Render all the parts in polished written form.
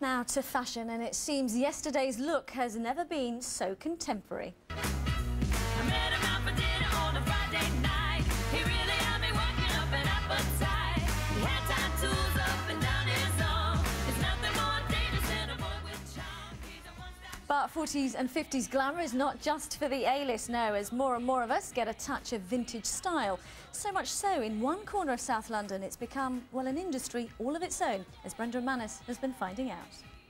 Now to fashion, and it seems yesterday's look has never been so contemporary. I met him out for dinner on a Friday night. He really had me working up an appetite. He had tattoos up and down his arm. It's nothing more dangerous than a boy with charm. He's a one-step. But 40s and 50s glamour is not just for the A-list, no, as more and more of us get a touch of vintage style. So much so, in one corner of South London, it's become, well, an industry all of its own, as Brenda Manis has been finding out.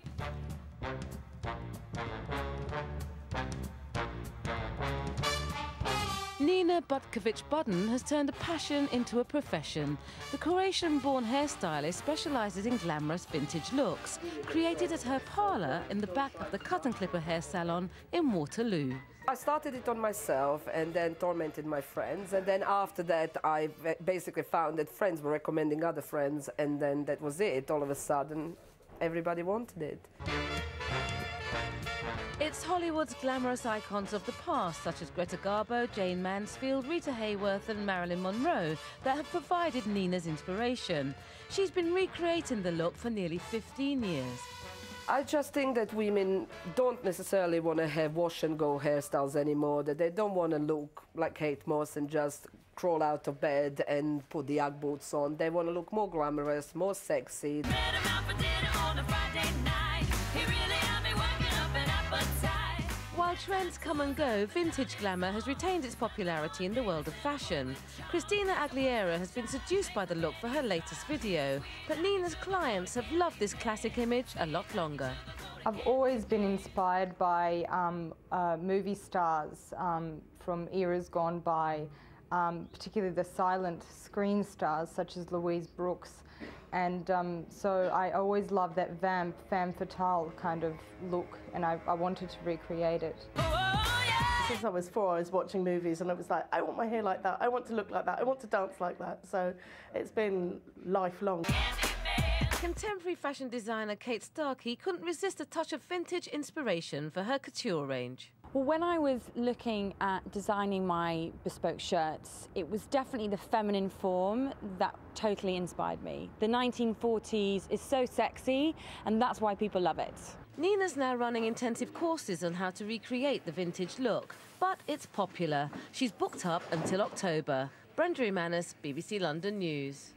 Nina Butkovich-Budden has turned a passion into a profession. The Croatian-born hairstylist specialises in glamorous vintage looks, created at Hair Parlour in the back of the Cut and Clipper Hair Salon in Waterloo. I started it on myself and then tormented my friends, and then after that I basically found that friends were recommending other friends, and then that was it. All of a sudden everybody wanted it. It's Hollywood's glamorous icons of the past, such as Greta Garbo, Jane Mansfield, Rita Hayworth and Marilyn Monroe, that have provided Nina's inspiration. She's been recreating the look for nearly 15 years. I just think that women don't necessarily want to have wash-and-go hairstyles anymore, that they don't want to look like Kate Moss and just crawl out of bed and put the Ugg boots on. They want to look more glamorous, more sexy. Met him out for dinner on a Friday night. He really had me working up an appetite. While trends come and go, vintage glamour has retained its popularity in the world of fashion. Christina Aguilera has been seduced by the look for her latest video, but Nina's clients have loved this classic image a lot longer. I've always been inspired by movie stars from eras gone by, particularly the silent screen stars such as Louise Brooks, and so I always loved that femme fatale kind of look, and I wanted to recreate it. Since I was 4, I was watching movies and I was like, I want my hair like that, I want to look like that, I want to dance like that, so it's been lifelong. Contemporary fashion designer Kate Starkey couldn't resist a touch of vintage inspiration for her couture range. Well, when I was looking at designing my bespoke shirts, it was definitely the feminine form that totally inspired me. The 1940s is so sexy, and that's why people love it. Nina's now running intensive courses on how to recreate the vintage look, but it's popular. She's booked up until October. Brenda Manis, BBC London News.